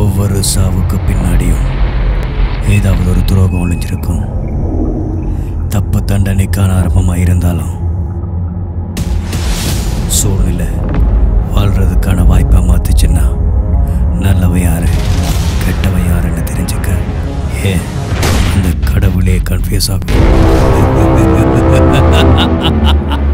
ஒவ்வொரு சாவுக்கு பின்னாடியும் ஏதாவது ஒரு துரோகம் ஒளிஞ்சிருக்கும். தப்பு தண்டனைக்கான ஆரம்பமாக இருந்தாலும் சூழ்நிலை வாழ்றதுக்கான வாய்ப்பை மாத்துச்சுன்னா நல்லவன் யாரு கெட்டவன் யாருன்னு தெரிஞ்சுக்க ஏன் அந்த கடவுளே கன்ஃபியூஸ் ஆகும்.